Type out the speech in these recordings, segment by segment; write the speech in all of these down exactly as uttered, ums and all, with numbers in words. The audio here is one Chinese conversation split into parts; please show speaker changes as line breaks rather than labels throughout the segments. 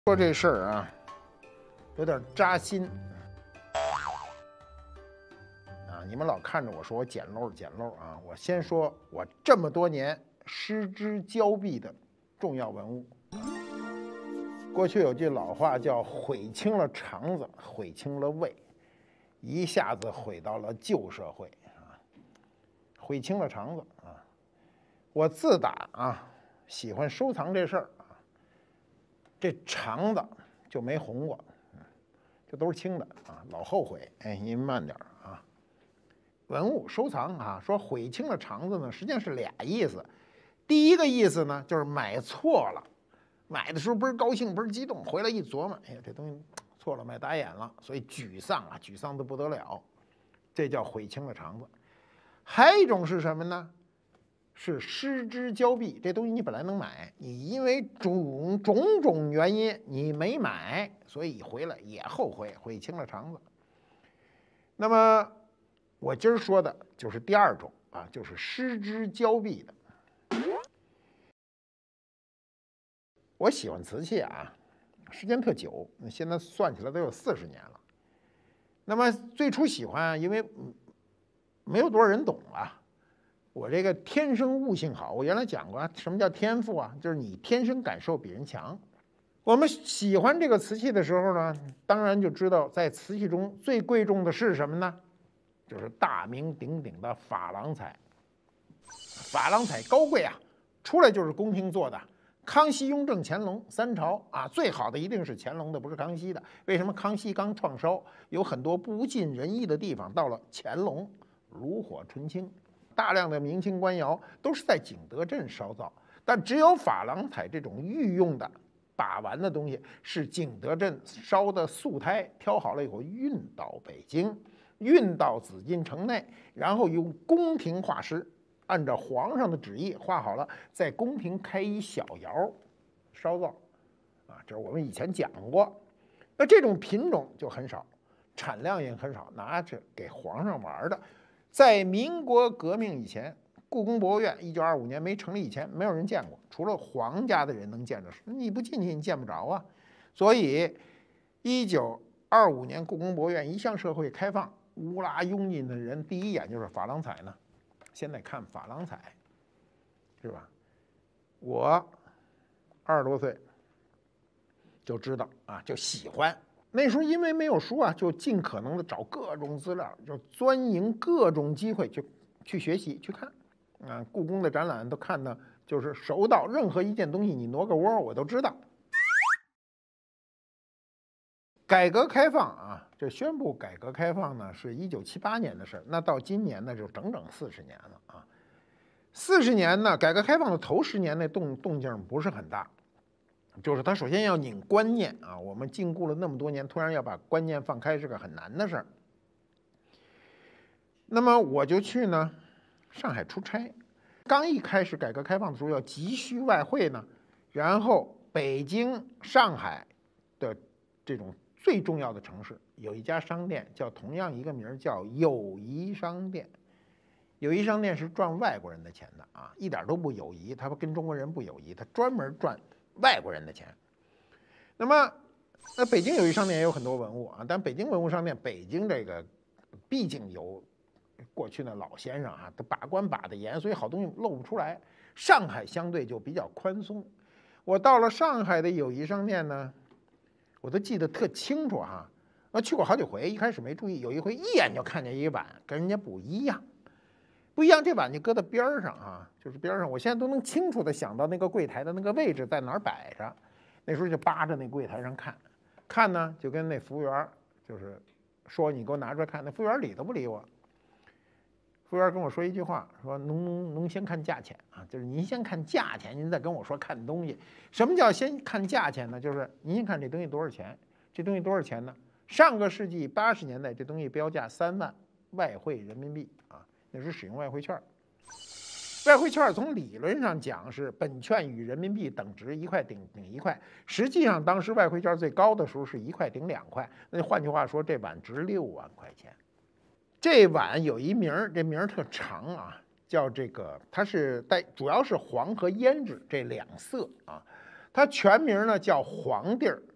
说这事儿啊，有点扎心啊！你们老看着我说我捡漏捡漏啊！我先说我这么多年失之交臂的重要文物。过去有句老话叫“毁清了肠子，毁清了胃”，一下子毁到了旧社会啊！毁清了肠子啊！我自打啊喜欢收藏这事儿。 这肠子就没红过，这都是青的啊，老后悔。哎，您慢点啊。文物收藏啊，说毁清了肠子呢，实际上是俩意思。第一个意思呢，就是买错了，买的时候倍儿高兴，倍儿激动，回来一琢磨，哎呀，这东西错了，买打眼了，所以沮丧啊，沮丧的不得了，这叫毁清了肠子。还有一种是什么呢？ 是失之交臂，这东西你本来能买，你因为种种种原因你没买，所以回来也后悔，悔清了肠子。那么我今儿说的就是第二种啊，就是失之交臂的。我喜欢瓷器啊，时间特久，现在算起来都有四十年了。那么最初喜欢，因为没有多少人懂啊。 我这个天生悟性好，我原来讲过啊，什么叫天赋啊？就是你天生感受比人强。我们喜欢这个瓷器的时候呢，当然就知道在瓷器中最贵重的是什么呢？就是大名鼎鼎的珐琅彩。珐琅彩高贵啊，出来就是宫廷做的。康熙、雍正、乾隆三朝啊，最好的一定是乾隆的，不是康熙的。为什么？康熙刚创烧，有很多不尽人意的地方，到了乾隆，炉火纯青。 大量的明清官窑都是在景德镇烧造，但只有珐琅彩这种御用的把玩的东西，是景德镇烧的素胎，挑好了以后运到北京，运到紫禁城内，然后用宫廷画师按照皇上的旨意画好了，在宫廷开一小窑烧造，啊，这是我们以前讲过。那这种品种就很少，产量也很少，拿着给皇上玩的。 在民国革命以前，故宫博物院一九二五年没成立以前，没有人见过，除了皇家的人能见着。你不进去，你见不着啊。所以，一九二五年故宫博物院一向社会开放，乌拉拥进的人第一眼就是珐琅彩呢。现在看珐琅彩，是吧？我二十多岁就知道啊，就喜欢。 那时候因为没有书啊，就尽可能的找各种资料，就钻营各种机会去去学习去看，啊，故宫的展览都看的就是熟到任何一件东西，你挪个窝我都知道。改革开放啊，这宣布改革开放呢是一九七八年的事儿，那到今年呢就整整四十年了啊。四十年呢，改革开放的头十年那动动静不是很大。 就是他首先要拧观念啊，我们禁锢了那么多年，突然要把观念放开是个很难的事儿。那么我就去呢，上海出差。刚一开始改革开放的时候要急需外汇呢，然后北京、上海的这种最重要的城市有一家商店叫同样一个名儿叫友谊商店。友谊商店是赚外国人的钱的啊，一点都不友谊，他跟中国人不友谊，他专门赚 外国人的钱，那么，那北京友谊商店也有很多文物啊，但北京文物商店，北京这个毕竟有过去的老先生啊，他把关把得严，所以好东西露不出来。上海相对就比较宽松。我到了上海的友谊商店呢，我都记得特清楚哈，我去过好几回，一开始没注意，有一回一眼就看见一碗跟人家不一样。 不一样，这碗就搁在边上啊，就是边上，我现在都能清楚的想到那个柜台的那个位置在哪儿摆着。那时候就扒着那柜台上看，看呢就跟那服务员就是说你给我拿出来看，那服务员理都不理我。服务员跟我说一句话，说侬侬侬先看价钱啊，就是您先看价钱，您再跟我说看东西。什么叫先看价钱呢？就是您先看这东西多少钱，这东西多少钱呢？上个世纪八十年代这东西标价三万外汇人民币啊。 那是使用外汇券，外汇券从理论上讲是本券与人民币等值，一块顶顶一块。实际上，当时外汇券最高的时候是一块顶两块。那换句话说，这碗值六万块钱。这碗有一名儿，这名儿特长啊，叫这个，它是带主要是黄和胭脂这两色啊。它全名呢叫黄地儿，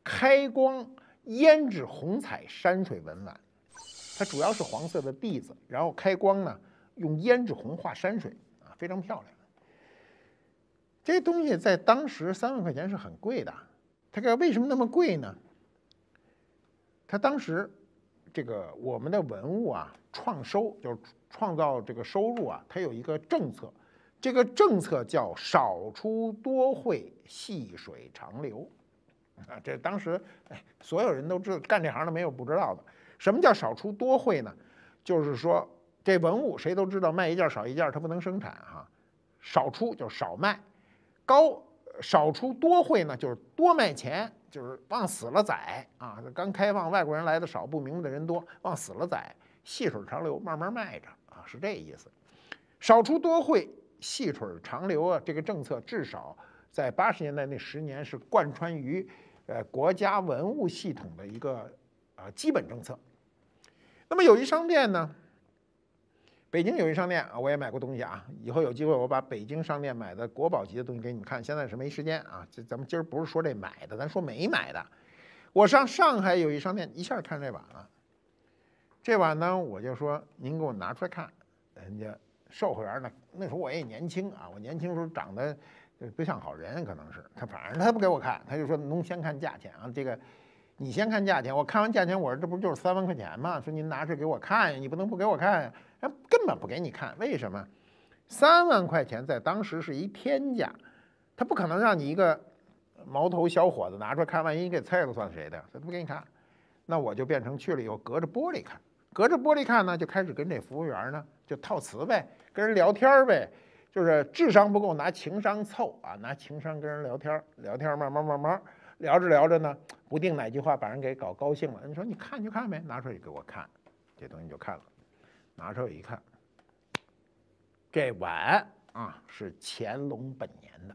开光胭脂红彩山水文碗，它主要是黄色的地子，然后开光呢用胭脂红画山水啊，非常漂亮。这东西在当时三万块钱是很贵的，它这为什么那么贵呢？它当时这个我们的文物啊创收，就是创造这个收入啊，它有一个政策，这个政策叫少出多汇，细水长流啊。这当时哎，所有人都知道，干这行的没有不知道的。什么叫少出多汇呢？就是说这文物谁都知道，卖一件少一件，它不能生产哈、啊。少出就是少卖，高少出多汇呢，就是多卖钱。就是往死了宰啊！刚开放，外国人来的少，不明白的人多，往死了宰，细水长流，慢慢卖着啊，是这意思。少出多汇，细水长流啊，这个政策至少在八十年代那十年是贯穿于呃国家文物系统的一个啊基本政策。那么友谊商店呢？北京友谊商店啊，我也买过东西啊。以后有机会我把北京商店买的国宝级的东西给你们看。现在是没时间啊，这咱们今儿不是说这买的，咱说没买的。我上上海友谊商店一下看这碗了，这碗呢我就说您给我拿出来看。人家售货员呢，那时候我也年轻啊，我年轻时候长得不像好人，可能是他反正他不给我看，他就说侬先看价钱啊，这个。你先看价钱，我看完价钱，我说这不就是三万块钱吗？说您拿出来给我看，你不能不给我看，哎，根本不给你看，为什么？三万块钱在当时是一天价，他不可能让你一个毛头小伙子拿出来看，万一给菜了算谁的？他不给你看，那我就变成去了以后隔着玻璃看，隔着玻璃看呢，就开始跟这服务员呢就套词呗，跟人聊天呗，就是智商不够拿情商凑啊，拿情商跟人聊天，聊天慢慢慢慢。聊着聊着呢，不定哪句话把人给搞高兴了。你说你看就看呗，拿出来给我看，这东西就看了。拿出来一看，这碗啊是乾隆本年的。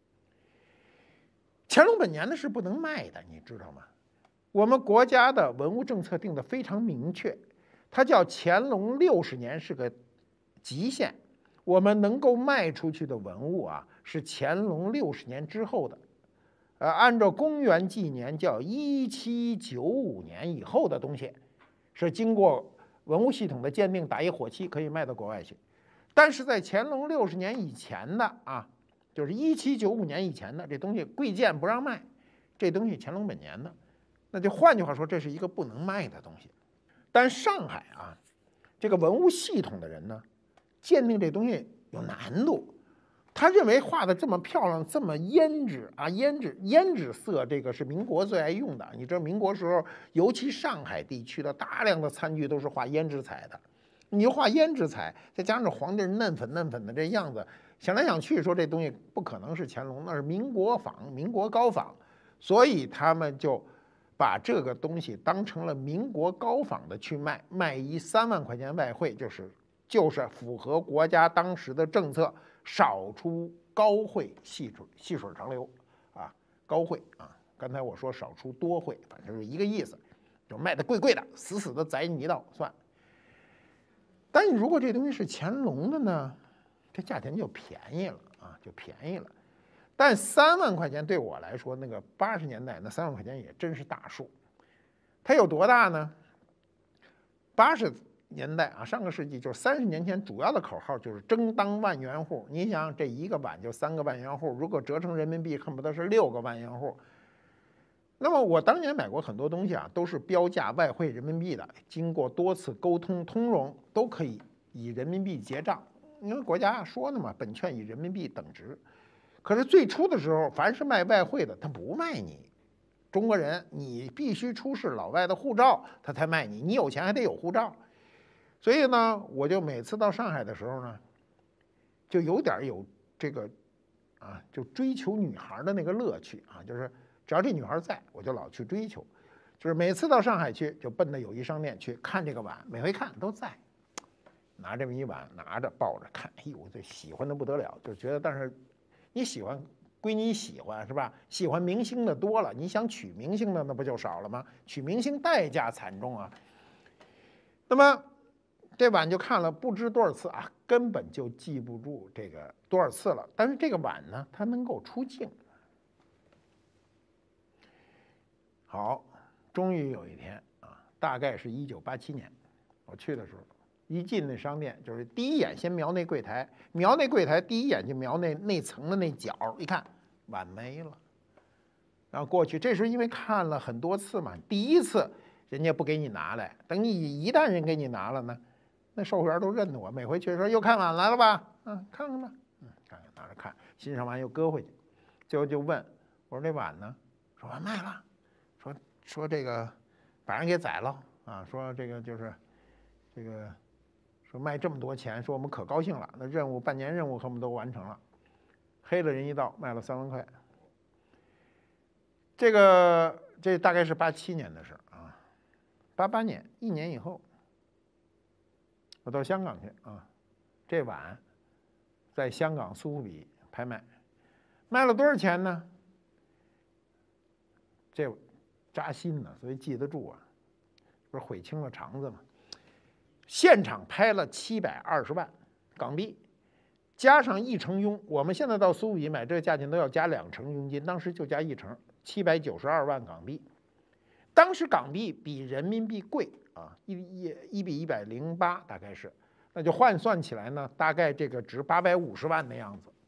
乾隆本年的是不能卖的，你知道吗？我们国家的文物政策定得非常明确，它叫乾隆六十年是个极限，我们能够卖出去的文物啊是乾隆六十年之后的。呃，按照公元纪年叫一七九五年以后的东西，是经过文物系统的鉴定，打一火漆可以卖到国外去。但是在乾隆六十年以前的啊，就是一七九五年以前的这东西，贵贱不让卖，这东西乾隆本年的，那就换句话说，这是一个不能卖的东西。但上海啊，这个文物系统的人呢，鉴定这东西有难度。他认为画的这么漂亮，这么胭脂啊，胭脂胭脂色，这个是民国最爱用的。你知道民国时候，尤其上海地区的大量的餐具都是画胭脂彩的。你就画胭脂彩，再加上皇帝嫩粉嫩粉的这样子，想来想去说这东西不可能是乾隆，那是民国仿，民国高仿，所以他们就把这个东西当成了民国高仿的去卖，卖一三万块钱外汇，就是就是符合国家当时的政策。少出高汇，细水细水长流啊，高汇啊。刚才我说少出多汇，反正是一个意思，就卖的贵贵的，死死的宰你一道算。但你如果这东西是乾隆的呢，这价钱就便宜了啊，就便宜了。但三万块钱对我来说，那个八十年代那三万块钱也真是大数。它有多大呢？八十。年代啊，上个世纪就是三十年前，主要的口号就是争当万元户。你想，这一个碗就三个万元户，如果折成人民币，恨不得是六个万元户。那么我当年买过很多东西啊，都是标价外汇人民币的，经过多次沟通通融，都可以以人民币结账。因为国家说的嘛，本券以人民币等值。可是最初的时候，凡是卖外汇的，他不卖你。中国人，你必须出示老外的护照，他才卖你。你有钱还得有护照。所以呢，我就每次到上海的时候呢，就有点有这个啊，就追求女孩的那个乐趣啊，就是只要这女孩在，我就老去追求。就是每次到上海去，就奔着友谊商店去看这个碗，每回看都在，拿这么一碗，拿着抱着看，哎呦，这喜欢的不得了，就觉得，但是你喜欢归你喜欢是吧？喜欢明星的多了，你想娶明星的那不就少了吗？娶明星代价惨重啊。那么。这碗就看了不知多少次啊，根本就记不住这个多少次了。但是这个碗呢，它能够出镜。 好，终于有一天啊，大概是一九八七年，我去的时候，一进那商店，就是第一眼先瞄那柜台，瞄那柜台，第一眼就瞄那那层的那角，一看碗没了。然后过去，这时候因为看了很多次嘛，第一次人家不给你拿来，等你一旦人给你拿了呢，那售货员都认得我，每回去说又看碗来了吧，嗯，看看吧，嗯，看看拿着看，欣赏完又搁回去，最后就问我说这碗呢？说完卖了，说说这个把人给宰了啊，说这个就是这个说卖这么多钱，说我们可高兴了，那任务半年任务恨不得都完成了，黑了人一道，卖了三万块。这个这大概是八七年的事啊，八八年一年以后，我到香港去啊，这碗在香港苏富比拍卖，卖了多少钱呢？这扎心呢，所以记得住啊，不是悔青了肠子吗？现场拍了七百二十万港币，加上一成佣，我们现在到苏富比买这个价钱都要加两成佣金，当时就加一成。七百九十二万港币，当时港币比人民币贵啊，一一一比一百零八大概是，那就换算起来呢，大概这个值八百五十万的样子。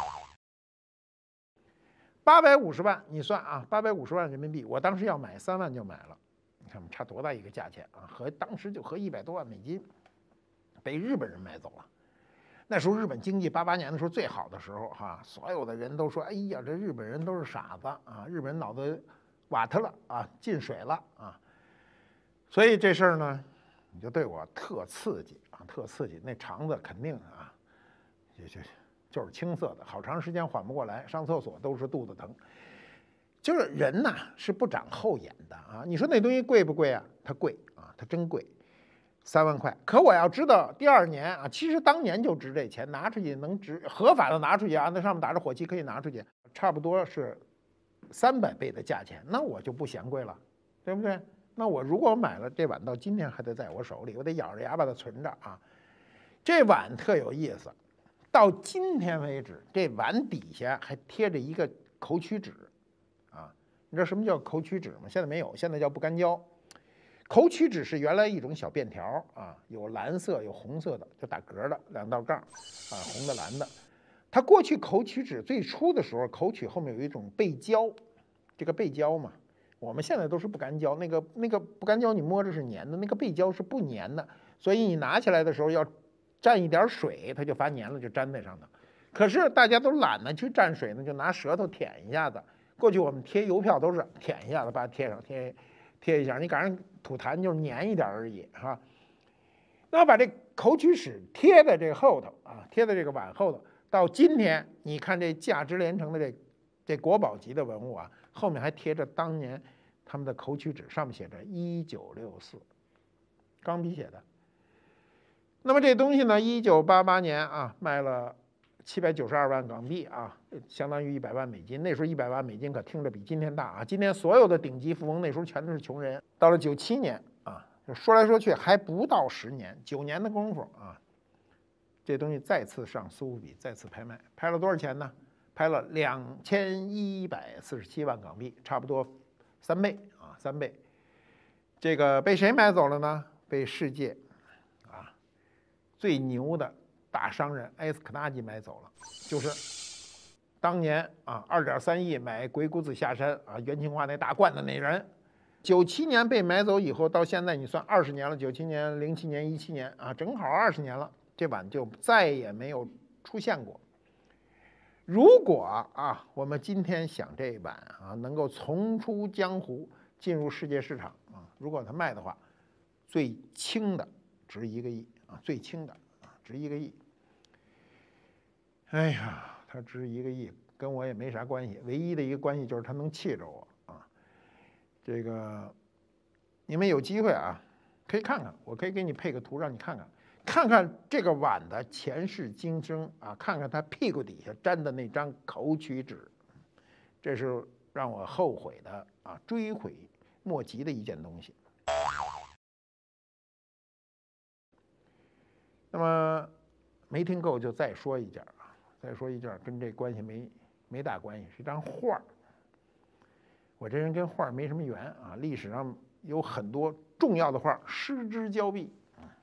八百五十万，你算啊，八百五十万人民币，我当时要买三万就买了，你看差多大一个价钱啊？和当时就合一百多万美金，被日本人买走了。那时候日本经济八八年的时候最好的时候哈，所有的人都说，哎呀，这日本人都是傻子啊，日本人脑子瓦特了啊，进水了啊。所以这事儿呢，你就对我特刺激啊，特刺激。那肠子肯定啊，就就就是青色的，好长时间缓不过来，上厕所都是肚子疼。就是人呐是不长后眼的啊。你说那东西贵不贵啊？它贵啊，它真贵。三万块，可我要知道第二年啊，其实当年就值这钱，拿出去能值合法的拿出去啊，那上面打着火漆可以拿出去，差不多是三百倍的价钱，那我就不嫌贵了，对不对？那我如果买了这碗，到今天还得在我手里，我得咬着牙把它存着啊。这碗特有意思，到今天为止，这碗底下还贴着一个口取纸啊，你知道什么叫口取纸吗？现在没有，现在叫不干胶。口取纸是原来一种小便条啊，有蓝色有红色的，就打格的两道杠啊，红的蓝的。它过去口取纸最初的时候，口取后面有一种背胶，这个背胶嘛，我们现在都是不干胶，那个那个不干胶你摸着是粘的，那个背胶是不粘的，所以你拿起来的时候要蘸一点水，它就发粘了，就粘在上头。可是大家都懒得去蘸水呢，就拿舌头舔一下子。过去我们贴邮票都是舔一下子把它贴上，贴贴一下，你赶上吐痰就是粘一点而已哈。那把这口取纸贴在这后头啊，贴在这个碗后头。到今天你看这价值连城的这这国宝级的文物啊，后面还贴着当年他们的口取纸，上面写着一九六四，钢笔写的。那么这东西呢，一九八八年啊卖了七百九十二万港币啊，相当于一百万美金。那时候一百万美金可听着比今天大啊！今天所有的顶级富翁那时候全都是穷人。到了九七年啊，说来说去还不到十年，九年的功夫啊，这东西再次上苏富比，再次拍卖，拍了多少钱呢？拍了两千一百四十七万港币，差不多三倍啊，三倍。这个被谁买走了呢？被世界啊最牛的大商人埃斯科纳基买走了，就是当年啊二点三亿买鬼谷子下山啊元青花那大罐的那人。九七年被买走以后，到现在你算二十年了，九七年、零七年、一七年啊，正好二十年了，这碗就再也没有出现过。如果啊，我们今天想这碗啊能够重出江湖，进入世界市场啊，如果它卖的话，最轻的值一个亿啊，最轻的啊值一个亿。哎呀，它值一个亿，跟我也没啥关系，唯一的一个关系就是它能气着我啊。这个你们有机会啊，可以看看，我可以给你配个图让你看看。看看这个碗的前世今生啊，看看它屁股底下粘的那张口取纸，这是让我后悔的啊，追悔莫及的一件东西。那么没听够就再说一件啊，再说一件跟这关系没没大关系，是一张画。 我这人跟画没什么缘啊，历史上有很多重要的画失之交臂。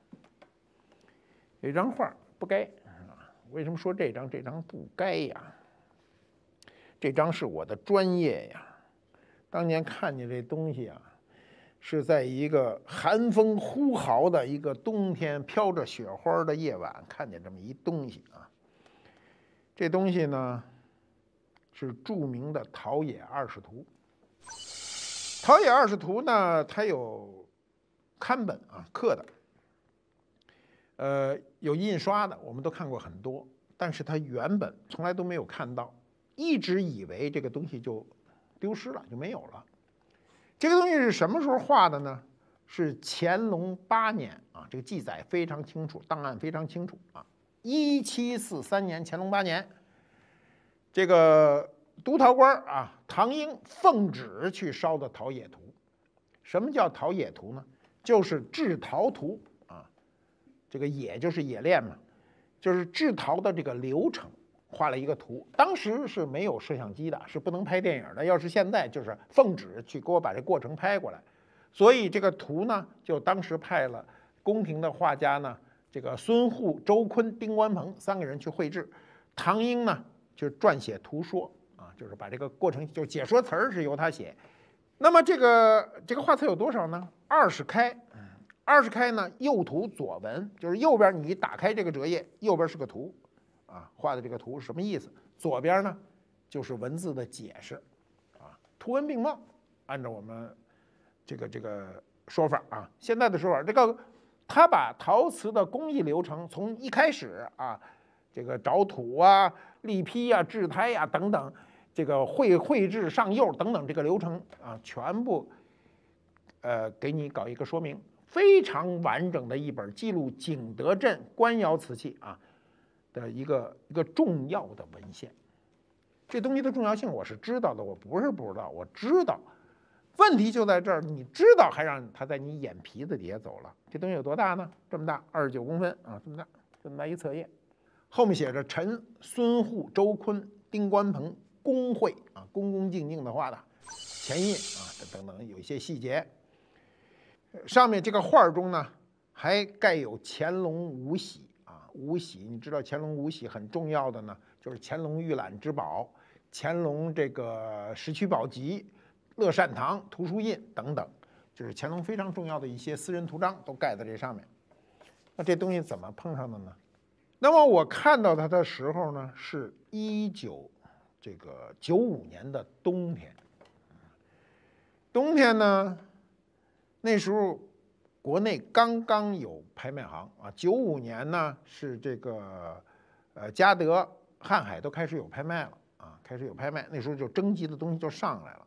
有一张画不该啊，为什么说这张这张不该呀？这张是我的专业呀。当年看见这东西啊，是在一个寒风呼号的一个冬天，飘着雪花的夜晚，看见这么一东西啊。这东西呢，是著名的《陶冶二世图》。《陶冶二世图》呢，它有刊本啊，刻的，呃，有印刷的，我们都看过很多，但是它原本从来都没有看到，一直以为这个东西就丢失了，就没有了。这个东西是什么时候画的呢？是乾隆八年啊，这个记载非常清楚，档案非常清楚啊。一七四三年，乾隆八年，这个督陶官啊，唐英奉旨去烧的陶冶图。什么叫陶冶图呢？就是制陶图啊，这个冶就是冶炼嘛，就是制陶的这个流程，画了一个图。当时是没有摄像机的，是不能拍电影的。要是现在，就是奉旨去给我把这过程拍过来。所以这个图呢，就当时派了宫廷的画家呢，这个孙护、周坤、丁关鹏三个人去绘制。唐英呢，就撰写图说啊，就是把这个过程，就解说词儿是由他写。那么这个这个画册有多少呢？二十开，二十开呢，右图左文，就是右边你一打开这个折页，右边是个图，啊，画的这个图是什么意思？左边呢，就是文字的解释，啊，图文并茂，按照我们这个这个说法啊，现在的说法，这个他把陶瓷的工艺流程从一开始啊，这个找土啊、立坯啊、制胎呀、啊、等等。这个绘绘制上釉等等这个流程啊，全部呃给你搞一个说明，非常完整的一本记录景德镇官窑瓷器啊的一个一个重要的文献。这东西的重要性我是知道的，我不是不知道，我知道。问题就在这儿，你知道还让它在你眼皮子底下走了。这东西有多大呢？这么大，二十九公分啊，这么大，这么大一册页，后面写着陈、孙护、周坤、丁关鹏。工绘啊，恭恭敬敬的画的前印啊，等等有一些细节。上面这个画中呢，还盖有乾隆五玺啊，五玺你知道乾隆五玺很重要的呢，就是乾隆御览之宝、乾隆这个石渠宝笈、乐善堂图书印等等，就是乾隆非常重要的一些私人图章都盖在这上面。那这东西怎么碰上的呢？那么我看到它的时候呢，是一九。这个九五年的冬天，冬天呢，那时候国内刚刚有拍卖行啊。九五年呢是这个呃嘉德、瀚海都开始有拍卖了啊，开始有拍卖。那时候就征集的东西就上来了。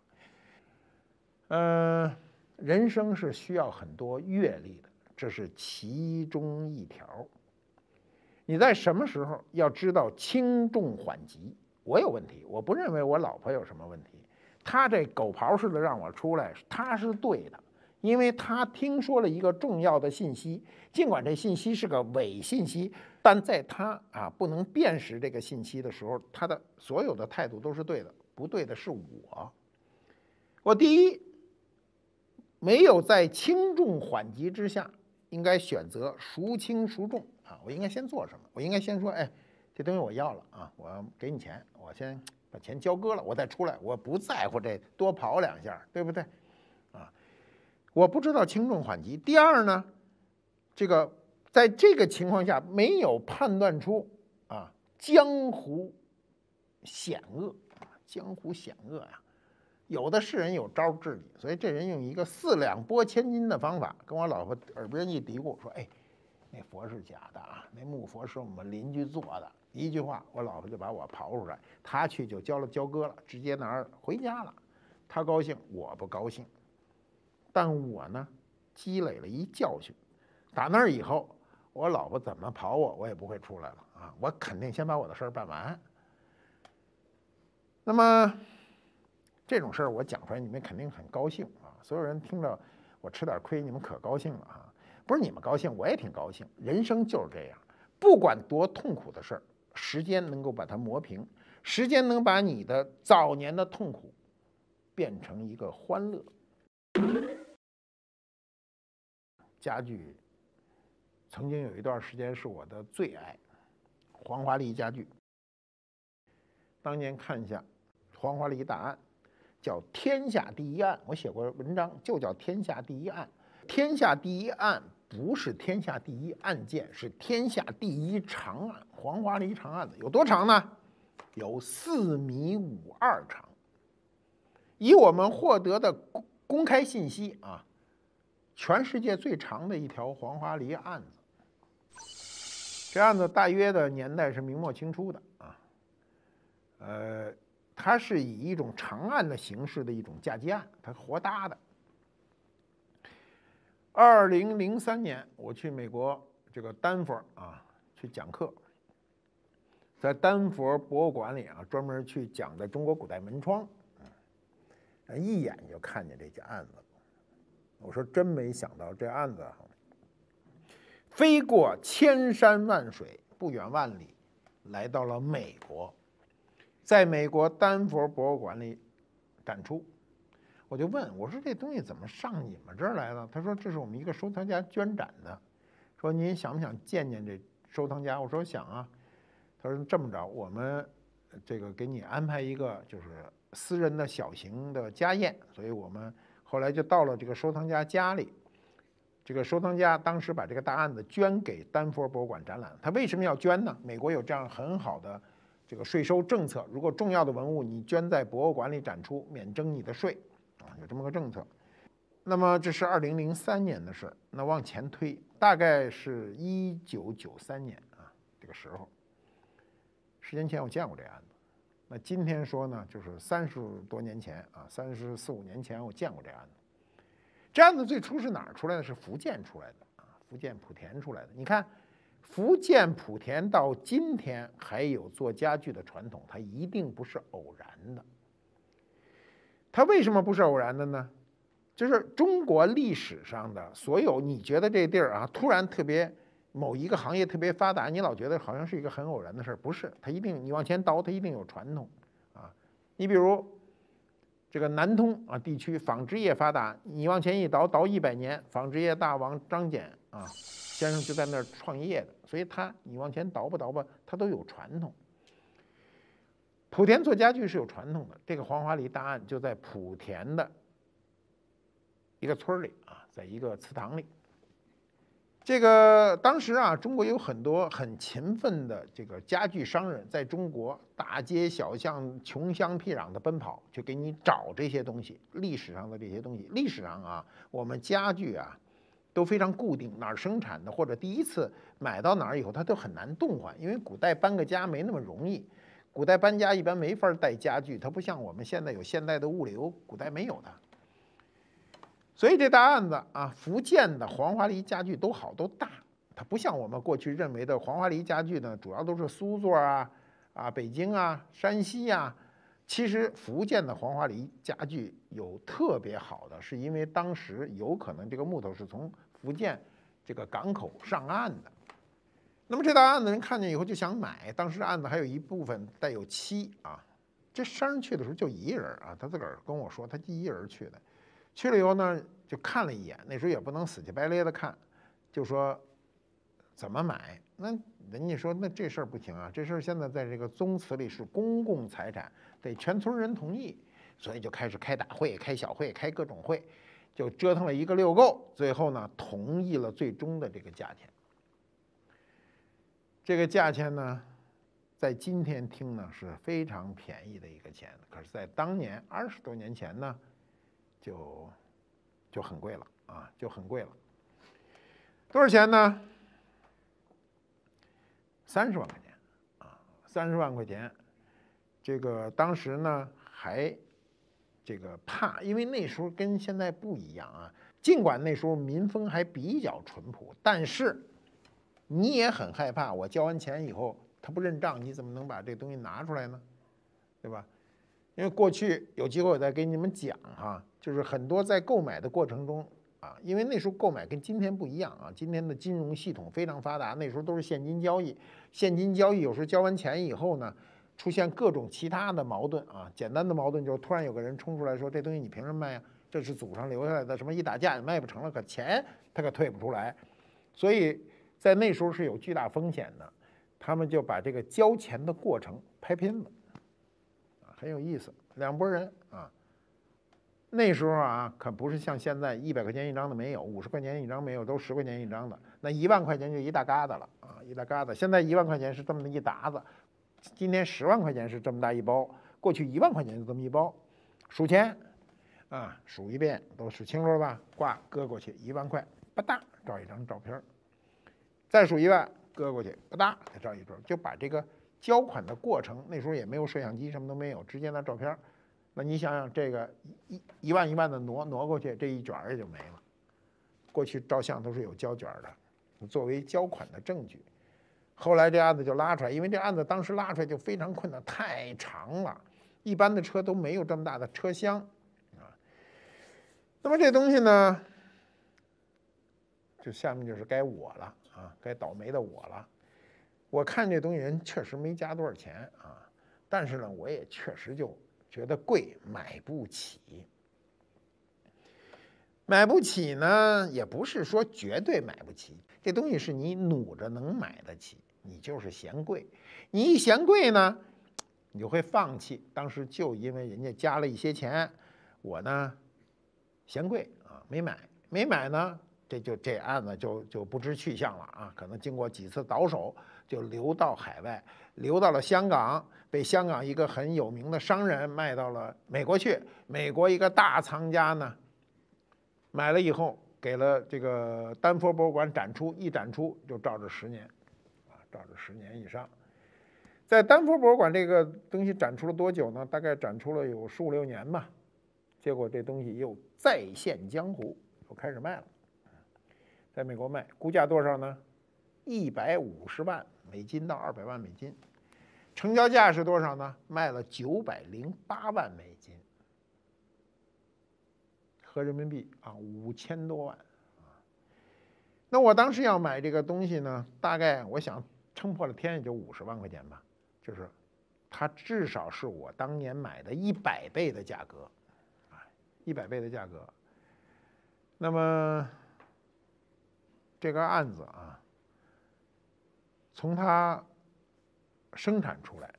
嗯、呃，人生是需要很多阅历的，这是其中一条。你在什么时候要知道轻重缓急？我有问题，我不认为我老婆有什么问题。她这狗刨似的让我出来，她是对的，因为她听说了一个重要的信息，尽管这信息是个伪信息，但在她啊不能辨识这个信息的时候，她的所有的态度都是对的，不对的是我。我第一，没有在轻重缓急之下，应该选择孰轻孰重啊！我应该先做什么？我应该先说，哎。这东西我要了啊！我要给你钱，我先把钱交割了，我再出来，我不在乎这多跑两下，对不对？啊，我不知道轻重缓急。第二呢，这个在这个情况下没有判断出啊江湖险恶啊，江湖险恶呀、啊，有的是人有招治你，所以这人用一个四两拨千斤的方法，跟我老婆耳边一嘀咕说：“哎，那佛是假的啊，那木佛是我们邻居做的。”一句话，我老婆就把我刨出来，他去就交了交割了，直接拿儿回家了。他高兴，我不高兴。但我呢，积累了一教训，打那儿以后，我老婆怎么刨我，我也不会出来了啊！我肯定先把我的事儿办完。那么这种事儿我讲出来，你们肯定很高兴啊！所有人听着我吃点亏，你们可高兴了啊！不是你们高兴，我也挺高兴。人生就是这样，不管多痛苦的事儿。时间能够把它磨平，时间能把你的早年的痛苦变成一个欢乐。家具曾经有一段时间是我的最爱，黄花梨家具。当年看下黄花梨大案，叫天下第一案，我写过文章，就叫天下第一案。天下第一案不是天下第一案件，是天下第一长案。黄花梨长案子有多长呢？有四米五二长。以我们获得的公公开信息啊，全世界最长的一条黄花梨案子。这案子大约的年代是明末清初的啊，呃，它是以一种长案的形式的一种架机案，它活搭的。二零零三年，我去美国这个丹佛啊去讲课，在丹佛博物馆里啊专门去讲的中国古代门窗。一眼就看见这件案子，我说真没想到这案子飞过千山万水，不远万里，来到了美国，在美国丹佛博物馆里展出。我就问我说这东西怎么上你们这儿来了？他说这是我们一个收藏家捐展的，说您想不想见见这收藏家？我说想啊。他说这么着，我们这个给你安排一个就是私人的小型的家宴，所以我们后来就到了这个收藏家家里。这个收藏家当时把这个大案子捐给丹佛博物馆展览。他为什么要捐呢？美国有这样很好的这个税收政策，如果重要的文物你捐在博物馆里展出，免征你的税啊，有这么个政策。那么这是二零零三年的事，那往前推，大概是一九九三年啊，这个时候，十年前我见过这案子。那今天说呢，就是三十多年前啊，三十四五年前我见过这案子。这案子最初是哪儿出来的？是福建出来的啊，福建莆田出来的。你看，福建莆田到今天还有做家具的传统，它一定不是偶然的。它为什么不是偶然的呢？就是中国历史上的所有，你觉得这地儿啊，突然特别某一个行业特别发达，你老觉得好像是一个很偶然的事儿，不是？它一定你往前倒，它一定有传统啊。你比如这个南通啊地区纺织业发达，你往前一倒，倒一百年，纺织业大王张謇啊先生就在那儿创业的，所以他你往前倒吧倒吧，他都有传统。莆田做家具是有传统的，这个黄花梨大案就在莆田的一个村里啊，在一个祠堂里。这个当时啊，中国有很多很勤奋的这个家具商人，在中国大街小巷、穷乡僻壤的奔跑，就给你找这些东西，历史上的这些东西。历史上啊，我们家具啊都非常固定，哪儿生产的或者第一次买到哪儿以后，它都很难动换，因为古代搬个家没那么容易。古代搬家一般没法带家具，它不像我们现在有现代的物流，古代没有的。所以这大案子啊，福建的黄花梨家具都好都大，它不像我们过去认为的黄花梨家具呢，主要都是苏座啊、啊北京啊、山西啊。其实福建的黄花梨家具有特别好的，是因为当时有可能这个木头是从福建这个港口上岸的。那么这大案子人看见以后就想买，当时案子还有一部分带有漆啊。这商人去的时候就一人啊，他自个儿跟我说，他就一人去的。去了以后呢，就看了一眼，那时候也不能死乞白咧的看，就说怎么买？那人家说那这事儿不行啊，这事儿现在在这个宗祠里是公共财产，得全村人同意，所以就开始开大会、开小会、开各种会，就折腾了一个溜够，最后呢同意了最终的这个价钱。这个价钱呢，在今天听呢是非常便宜的一个钱，可是在当年二十多年前呢，就就很贵了啊，就很贵了。多少钱呢？三十万块钱啊，三十万块钱。这个当时呢还这个怕，因为那时候跟现在不一样啊。尽管那时候民风还比较淳朴，但是你也很害怕，我交完钱以后他不认账，你怎么能把这东西拿出来呢？对吧？因为过去有机会我再给你们讲哈，就是很多在购买的过程中啊，因为那时候购买跟今天不一样啊，今天的金融系统非常发达，那时候都是现金交易，现金交易有时候交完钱以后呢， 出现各种其他的矛盾啊。简单的矛盾就是突然有个人冲出来说：“这东西你凭什么卖呀？这是祖上留下来的，什么一打架也卖不成了，可钱他可退不出来。”所以在那时候是有巨大风险的。他们就把这个交钱的过程拍片子，啊，很有意思。两拨人啊，那时候啊，可不是像现在一百块钱一张的没有，五十块钱一张没有，都十块钱一张的。那一万块钱就一大疙瘩了啊，一大疙瘩。现在一万块钱是这么的一沓子，今天十万块钱是这么大一包，过去一万块钱就这么一包。数钱啊，数一遍都数清楚了吧？挂搁过去一万块，吧嗒照一张照片，再数一万。搁过去，吧嗒，再照一张，就把这个交款的过程，那时候也没有摄像机，什么都没有，直接拿照片。那你想想，这个一一万一万的挪挪过去，这一卷也就没了。过去照相都是有胶卷的，作为交款的证据。后来这案子就拉出来，因为这案子当时拉出来就非常困难，太长了，一般的车都没有这么大的车厢啊。那么这东西呢，就下面就是该我了。啊，该倒霉的我了。我看这东西人确实没加多少钱啊，但是呢，我也确实就觉得贵，买不起。买不起呢，也不是说绝对买不起，这东西是你努着能买得起，你就是嫌贵。你一嫌贵呢，你就会放弃。当时就因为人家加了一些钱，我呢嫌贵啊，没买，没买呢。这就这案子就就不知去向了啊！可能经过几次倒手，就流到海外，流到了香港，被香港一个很有名的商人卖到了美国去。美国一个大藏家呢，买了以后给了这个丹佛博物馆展出，一展出就照着十年，啊，照着十年以上。在丹佛博物馆这个东西展出了多久呢？大概展出了有十五六年吧。结果这东西又再现江湖，又开始卖了。在美国卖，估价多少呢？一百五十万美金到二百万美金，成交价是多少呢？卖了九百零八万美金，合人民币啊五千多万啊。那我当时要买这个东西呢，大概我想撑破了天也就五十万块钱吧，就是它至少是我当年买的一百倍的价格，啊，一百倍的价格。那么这个案子啊，从它生产出来，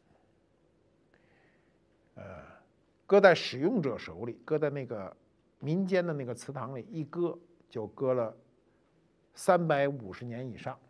呃，搁在使用者手里，搁在那个民间的那个祠堂里，一搁就搁了三百五十年以上。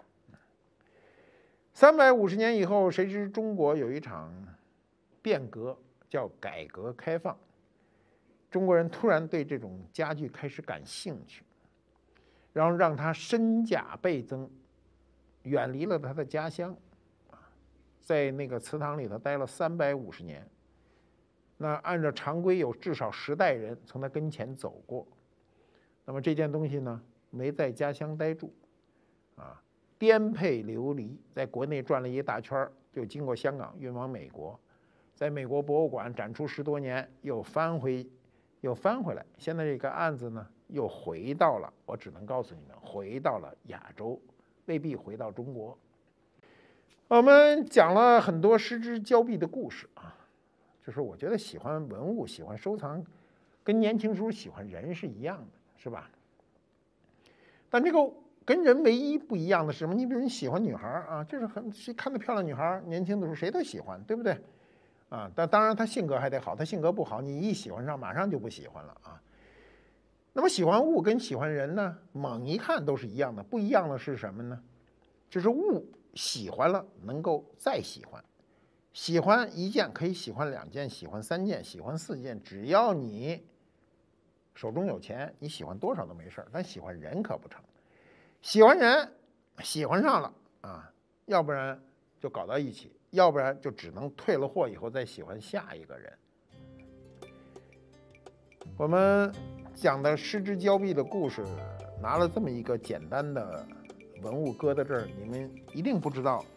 三百五十年以后，谁知中国有一场变革，叫改革开放。中国人突然对这种家具开始感兴趣。然后让他身价倍增，远离了他的家乡，在那个祠堂里头待了三百五十年。那按照常规，有至少十代人从他跟前走过。那么这件东西呢，没在家乡待住，啊，颠沛流离，在国内转了一大圈，就经过香港运往美国，在美国博物馆展出十多年，又翻回，又翻回来。现在这个案子呢，又回到了，我只能告诉你们，回到了亚洲，未必回到中国。我们讲了很多失之交臂的故事啊，就是我觉得喜欢文物、喜欢收藏，跟年轻时候喜欢人是一样的，是吧？但这个跟人唯一不一样的是什么？你比如你喜欢女孩啊，就是很谁看到漂亮女孩，年轻的时候谁都喜欢，对不对？啊，但当然她性格还得好，她性格不好，你一喜欢上，马上就不喜欢了啊。那么喜欢物跟喜欢人呢，猛一看都是一样的，不一样的是什么呢？就是物喜欢了能够再喜欢，喜欢一件可以喜欢两件，喜欢三件，喜欢四件，只要你手中有钱，你喜欢多少都没事，但喜欢人可不成。喜欢人喜欢上了啊，要不然就搞到一起，要不然就只能退了货以后再喜欢下一个人。我们讲的失之交臂的故事，拿了这么一个简单的文物搁在这儿，你们一定不知道